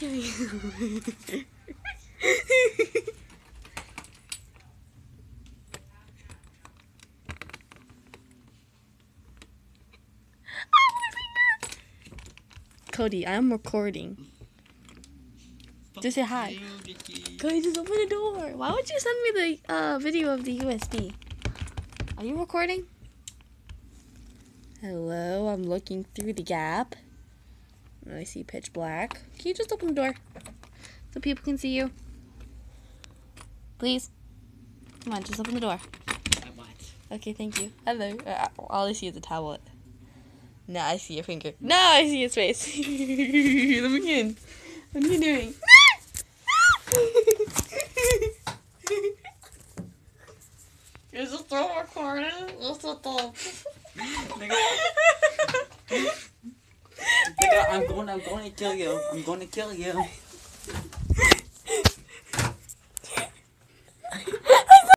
kill you. Cody, I'm recording. Just say hi. Cody, just open the door. Why would you send me the video of the USB? Are you recording? Hello, I'm looking through the gap. I see pitch black. Can you just open the door so people can see you? Please? Come on, just open the door. I want. Okay, thank you. Hello. All I see is a tablet. No, I see your finger. No, I see his face. Let me in. What are you doing? Is it still recording? Yes, it is. I'm going to kill you. I'm going to kill you.